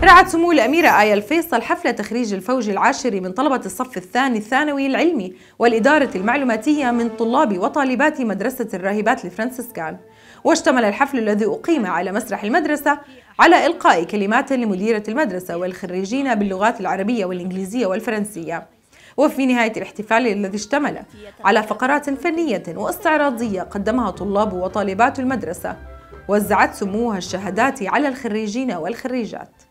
رعت سمو الأميرة آية الفيصل حفل تخريج الفوج العاشر من طلبة الصف الثاني الثانوي العلمي والإدارة المعلوماتية من طلاب وطالبات مدرسة الراهبات الفرنسيسكان. واشتمل الحفل الذي أقيم على مسرح المدرسة على إلقاء كلمات لمديرة المدرسة والخريجين باللغات العربية والإنجليزية والفرنسية. وفي نهاية الاحتفال الذي اشتمل على فقرات فنية واستعراضية قدمها طلاب وطالبات المدرسة، وزعت سموها الشهادات على الخريجين والخريجات.